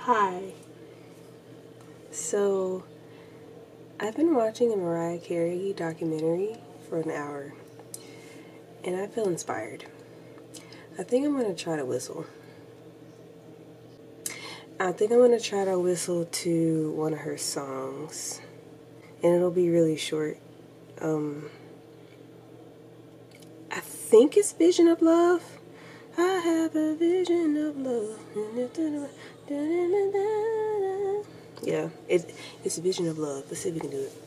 Hi. So, I've been watching a Mariah Carey documentary for an hour, and I feel inspired. I think I'm going to try to whistle. I think I'm going to try to whistle to one of her songs, and it'll be really short. I think it's Vision of Love. I have a vision of love. Yeah, it's a vision of love. Let's see if we can do it.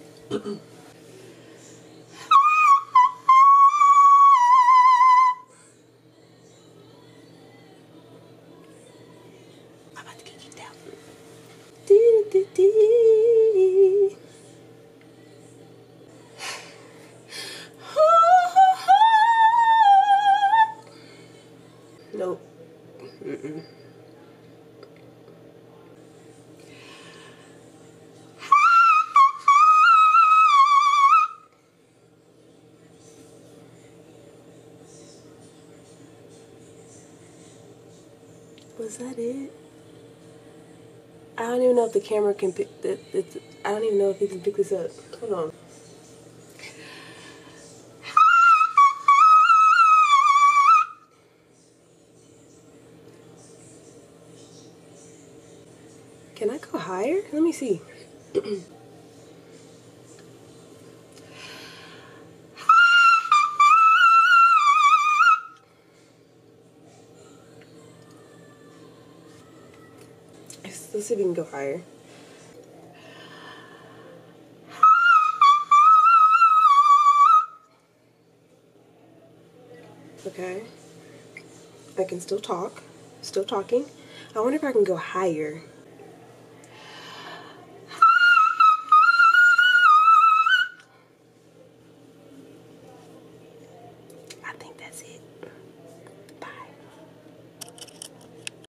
I'm about to get kicked out. Nope. Was that it? I don't even know if the camera can pick that. I don't even know if it can pick this up. Hold on. Can I go higher? Let me see. Let's see if we can go higher. Okay. I can still talk. Still talking. I wonder if I can go higher.